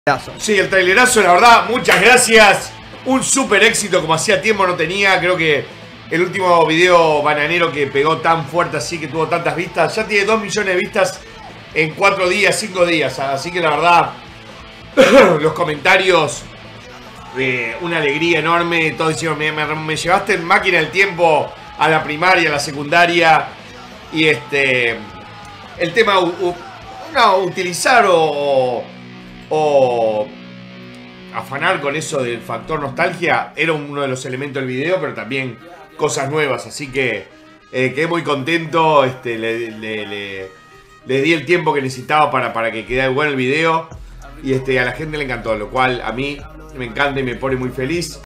Sí, el trailerazo, la verdad, muchas gracias. Un súper éxito como hacía tiempo no tenía. Creo que el último video bananero que pegó tan fuerte así, que tuvo tantas vistas, ya tiene 2 millones de vistas en 4 días, 5 días. Así que la verdad, los comentarios, una alegría enorme. Todos diciendo, me llevaste en máquina del tiempo a la primaria, a la secundaria. Y el tema, utilizar o afanar con eso del factor nostalgia era uno de los elementos del video, pero también cosas nuevas, así que quedé muy contento. Le di el tiempo que necesitaba para que quedara bueno el video y a la gente le encantó, lo cual a mí me encanta y me pone muy feliz.